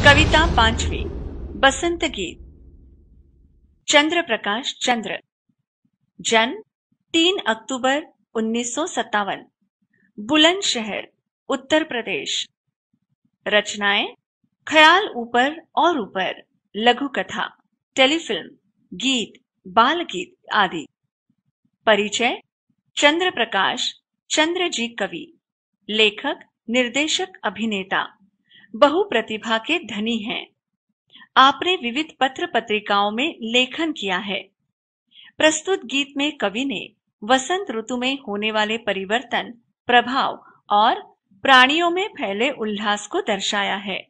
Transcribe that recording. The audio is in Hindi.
कविता 5वीं बसंत गीत। चंद्र प्रकाश चंद्र। जन्म 3 अक्टूबर 1957, बुलंदशहर, उत्तर प्रदेश। रचनाएं ख्याल ऊपर और ऊपर, लघु कथा, टेलीफिल्म, गीत, बाल गीत आदि। परिचय चंद्र प्रकाश चंद्र जी कवि, लेखक, निर्देशक, अभिनेता, बहुप्रतिभा के धनी हैं। आपने विविध पत्र पत्रिकाओं में लेखन किया है। प्रस्तुत गीत में कवि ने वसंत ऋतु में होने वाले परिवर्तन, प्रभाव और प्राणियों में फैले उल्लास को दर्शाया है।